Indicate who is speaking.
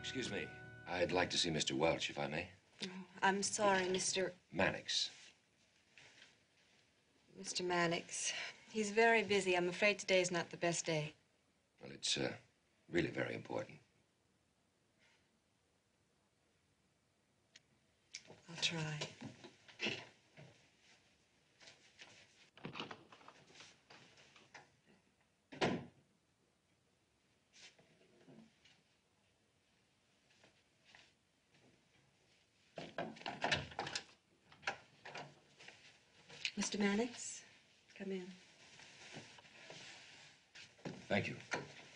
Speaker 1: Excuse me. I'd like to see Mr. Welch, if I may.
Speaker 2: Oh, I'm sorry, Mr.
Speaker 1: Mannix.
Speaker 2: Mr. Mannix. He's very busy. I'm afraid today's not the best day.
Speaker 1: Well, it's really very important.
Speaker 2: I'll try. Mr. Mannix, come in.
Speaker 1: Thank you.